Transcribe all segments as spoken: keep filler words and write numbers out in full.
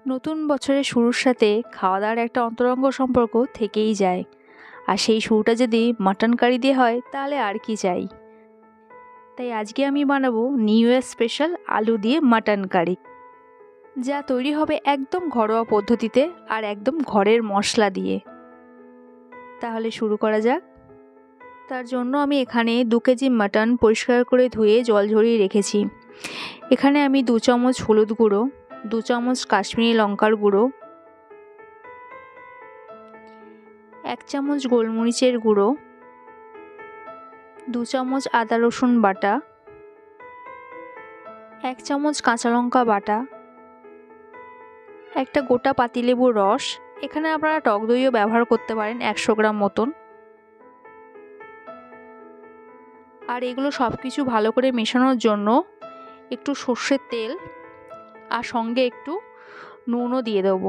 নতুন বছরের শুরুর সাথে খাওয়া দাওয়ার একটা অন্তরঙ্গ সম্পর্ক থেকেই যায়। আর সেই শুরুটা যদি মাটন কারি দিয়ে হয় তাহলে আর কি চাই। তাই আজকে আমি বানাবো নিউ ইয়ার স্পেশাল আলু দিয়ে মাটন কারি, যা তৈরি হবে একদম ঘরোয়া পদ্ধতিতে আর একদম ঘরের মশলা দিয়ে। তাহলে শুরু করা যাক। তার জন্য আমি এখানে দু কেজি মাটন পরিষ্কার করে ধুয়ে জল ঝরিয়ে রেখেছি। এখানে আমি দু চামচ হলুদ গুঁড়ো, দু চামচ কাশ্মীরি লঙ্কার গুঁড়ো, এক চামচ গোলমরিচের গুঁড়ো, দু চামচ আদা রসুন বাটা, এক চামচ কাঁচা লঙ্কা বাটা, একটা গোটা পাতিলেবুর রস, এখানে আপনারা টক দইও ব্যবহার করতে পারেন একশো গ্রাম মতন। আর এগুলো সব কিছু ভালো করে মেশানোর জন্য একটু সর্ষের তেল আর সঙ্গে একটু নুনও দিয়ে দেবো।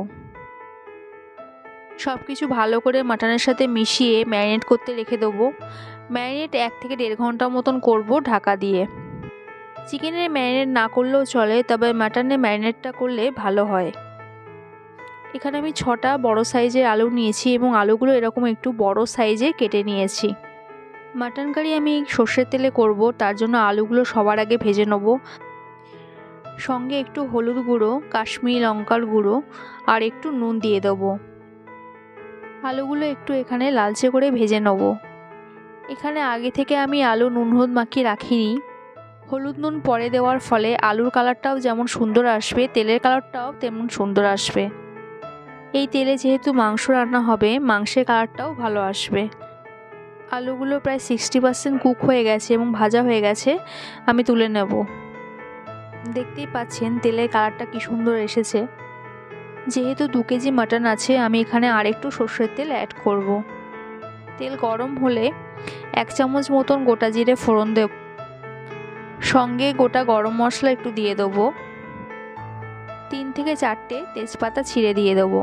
সব কিছু ভালো করে মাটনের সাথে মিশিয়ে ম্যারিনেট করতে রেখে দেবো। ম্যারিনেট এক থেকে দেড় ঘন্টা মতন করব ঢাকা দিয়ে। চিকেনের ম্যারিনেট না করলেও চলে, তবে মাটনের ম্যারিনেটটা করলে ভালো হয়। এখানে আমি ছটা বড় সাইজের আলু নিয়েছি এবং আলুগুলো এরকম একটু বড় সাইজে কেটে নিয়েছি। মাটন কারি আমি সর্ষের তেলে করব, তার জন্য আলুগুলো সবার আগে ভেজে নেব। সঙ্গে একটু হলুদ গুঁড়ো, কাশ্মীরি লঙ্কার গুঁড়ো আর একটু নুন দিয়ে দেবো। আলুগুলো একটু এখানে লালচে করে ভেজে নেব। এখানে আগে থেকে আমি আলু নুন হলুদ মাখিয়ে রাখিনি। হলুদ নুন পরে দেওয়ার ফলে আলুর কালারটাও যেমন সুন্দর আসবে, তেলের কালারটাও তেমন সুন্দর আসবে। এই তেলে যেহেতু মাংস রান্না হবে, মাংসের কালারটাও ভালো আসবে। আলুগুলো প্রায় সিক্সটি পার্সেন্ট কুক হয়ে গেছে এবং ভাজা হয়ে গেছে, আমি তুলে নেব। দেখতেই পাচ্ছেন তেলের কালারটা কি সুন্দর এসেছে। যেহেতু দু কেজি মাটন আছে, আমি এখানে আরেকটু সর্ষের তেল অ্যাড করব। তেল গরম হলে এক চামচ মতন গোটা জিরে ফোড়ন দেব, সঙ্গে গোটা গরম মশলা একটু দিয়ে দেবো। তিন থেকে চারটে তেজপাতা ছিঁড়ে দিয়ে দেবো।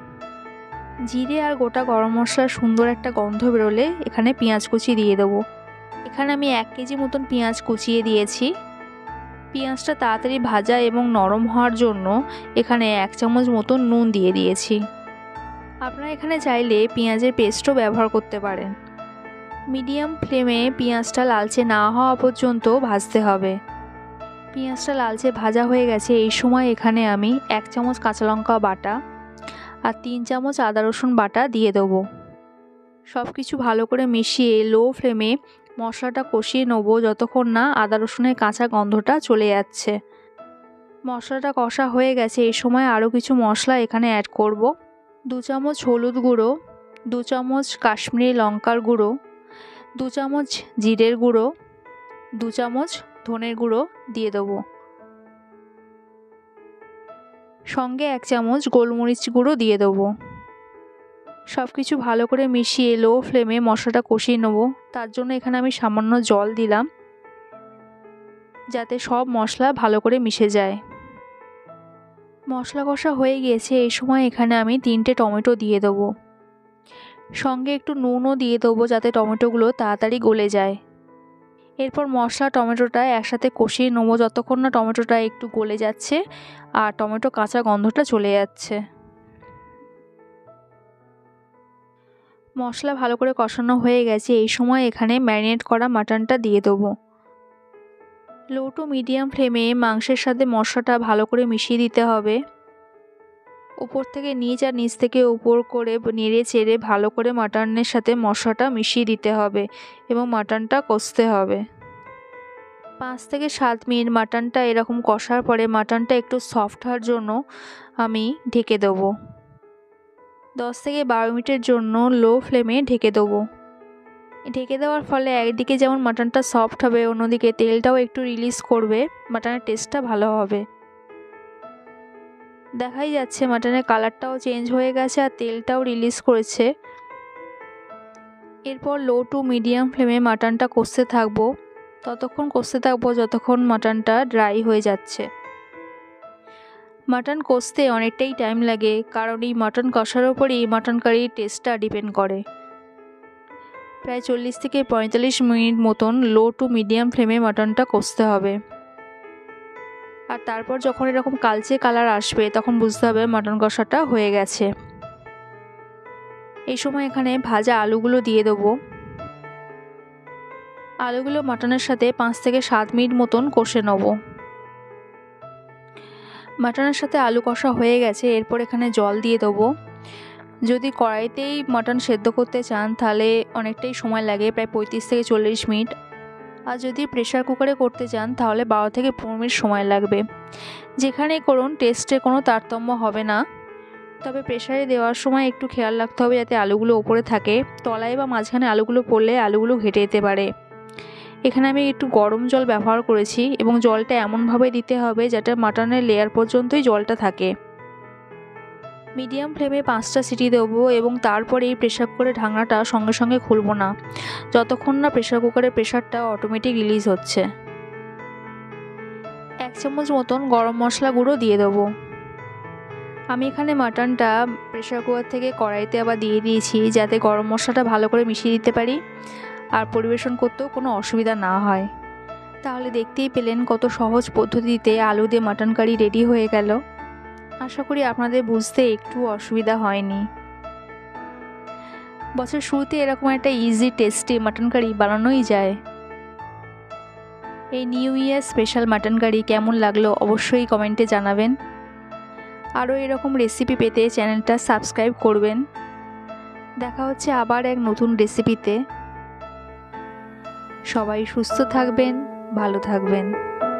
জিরে আর গোটা গরম মশলার সুন্দর একটা গন্ধ বেরোলে এখানে পেঁয়াজ কুচি দিয়ে দেবো। এখানে আমি এক কেজি মতন পেঁয়াজ কুচিয়ে দিয়েছি। পেঁয়াজটা তাড়াতাড়ি ভাজা এবং নরম হওয়ার জন্য এখানে এক চামচ মতন নুন দিয়ে দিয়েছি। আপনারা এখানে চাইলে পেঁয়াজের পেস্টও ব্যবহার করতে পারেন। মিডিয়াম ফ্লেমে পেঁয়াজটা লালচে না হওয়া পর্যন্ত ভাজতে হবে। পেঁয়াজটা লালচে ভাজা হয়ে গেছে, এই সময় এখানে আমি এক চামচ কাঁচা লঙ্কা বাটা আর তিন চামচ আদা রসুন বাটা দিয়ে দেবো। সব কিছু ভালো করে মিশিয়ে লো ফ্লেমে মশলাটা কষিয়ে নেব যতক্ষণ না আদা রসুনের কাঁচা গন্ধটা চলে যাচ্ছে। মশলাটা কষা হয়ে গেছে, এই সময় আরও কিছু মশলা এখানে অ্যাড করব। দু চামচ হলুদ গুঁড়ো, দু চামচ কাশ্মীরি লঙ্কার গুঁড়ো, দু চামচ জিরের গুঁড়ো, দু চামচ ধনের গুঁড়ো দিয়ে দেবো। সঙ্গে এক চামচ গোলমরিচ গুঁড়ো দিয়ে দেবো। সব কিছু ভালো করে মিশিয়ে লো ফ্লেমে মশলাটা কষিয়ে নেব। তার জন্য এখানে আমি সামান্য জল দিলাম, যাতে সব মশলা ভালো করে মিশে যায়। মশলা কষা হয়ে গিয়েছে, এই সময় এখানে আমি তিনটে টমেটো দিয়ে দেবো। সঙ্গে একটু নুনও দিয়ে দেবো যাতে টমেটোগুলো তাড়াতাড়ি গলে যায়। এরপর মশলা টমেটোটা একসাথে কষিয়ে নেবো যতক্ষণ না টমেটোটা একটু গলে যাচ্ছে আর টমেটো কাঁচা গন্ধটা চলে যাচ্ছে। মশলা ভালো করে কষানো হয়ে গেছে, এই সময় এখানে ম্যারিনেট করা মাটনটা দিয়ে দেবো। লো টু মিডিয়াম ফ্লেমে মাংসের সাথে মশলাটা ভালো করে মিশিয়ে দিতে হবে। উপর থেকে নিচ আর নিচ থেকে উপর করে নেড়ে চেড়ে ভালো করে মাটনের সাথে মশলাটা মিশিয়ে দিতে হবে এবং মাটনটা কষতে হবে। পাঁচ থেকে সাত মিনিট মাটনটা এরকম কষার পরে মাটনটা একটু সফট হওয়ার জন্য আমি ঢেকে দেবো। দশ থেকে বারো মিনিটের জন্য লো ফ্লেমে ঢেকে দেবো। ঢেকে দেওয়ার ফলে একদিকে যেমন মাটনটা সফট হবে, অন্যদিকে তেলটাও একটু রিলিজ করবে, মাটনের টেস্টটা ভালো হবে। দেখাই যাচ্ছে মাটনের কালারটাও চেঞ্জ হয়ে গেছে আর তেলটাও রিলিজ করেছে। এরপর লো টু মিডিয়াম ফ্লেমে মাটনটা কষতে থাকবো, ততক্ষণ কষতে থাকবো যতক্ষণ মাটনটা ড্রাই হয়ে যাচ্ছে। মাটন কষতে অনেকটাই টাইম লাগে, কারণ এই মাটন কষার ওপরেই মাটন কারির টেস্টটা ডিপেন্ড করে। প্রায় চল্লিশ থেকে পঁয়তাল্লিশ মিনিট মতন লো টু মিডিয়াম ফ্লেমে মাটনটা কষতে হবে। আর তারপর যখন এরকম কালচে কালার আসবে তখন বুঝতে হবে মাটন কষাটা হয়ে গেছে। এই সময় এখানে ভাজা আলুগুলো দিয়ে দেবো। আলুগুলো মাটনের সাথে পাঁচ থেকে সাত মিনিট মতন কষে নেব। মাটনের সাথে আলু কষা হয়ে গেছে, এরপর এখানে জল দিয়ে দেবো। যদি কড়াইতেই মাটন সেদ্ধ করতে চান তাহলে অনেকটাই সময় লাগে, প্রায় পঁয়ত্রিশ থেকে চল্লিশ মিনিট। আর যদি প্রেশার কুকারে করতে চান তাহলে বারো থেকে পনেরো মিনিট সময় লাগবে। যেখানেই করুন টেস্টে কোনো তারতম্য হবে না, তবে প্রেশারে দেওয়ার সময় একটু খেয়াল রাখতে হবে যাতে আলুগুলো ওপরে থাকে, তলায় বা মাঝখানে আলুগুলো পড়লে আলুগুলো ঘেটে যেতে পারে। এখানে আমি একটু গরম জল ব্যবহার করেছি এবং জলটা এমনভাবে দিতে হবে যাতে মাটনের লেয়ার পর্যন্তই জলটা থাকে। মিডিয়াম ফ্লেমে পাঁচটা সিটি দেবো এবং তারপরে এই প্রেশার কুকারের ঢাকনাটা সঙ্গে সঙ্গে খুলবো না, যতক্ষণ না প্রেশার কুকারের প্রেশারটা অটোমেটিক রিলিজ হচ্ছে। এক চামচ মতন গরম মশলা গুঁড়ো দিয়ে দেবো। আমি এখানে মাটনটা প্রেশার কুকার থেকে কড়াইতে আবার দিয়ে দিয়েছি যাতে গরম মশলাটা ভালো করে মিশিয়ে দিতে পারি আর পরিবেশন করতেও কোনো অসুবিধা না হয়। তাহলে দেখতেই পেলেন কত সহজ পদ্ধতিতে আলু দিয়ে মাটন কারি রেডি হয়ে গেল। আশা করি আপনাদের বুঝতে একটু অসুবিধা হয়নি। বছর শুরুতে এরকম একটা ইজি টেস্টি মাটন কারি বানানোই যায়। এই new year special mutton curry কেমন লাগলো অবশ্যই কমেন্টে জানাবেন। আরও এরকম রেসিপি পেতে চ্যানেলটা সাবস্ক্রাইব করবেন। দেখা হচ্ছে আবার এক নতুন রেসিপিতে। সবাই সুস্থ থাকবেন, ভালো থাকবেন।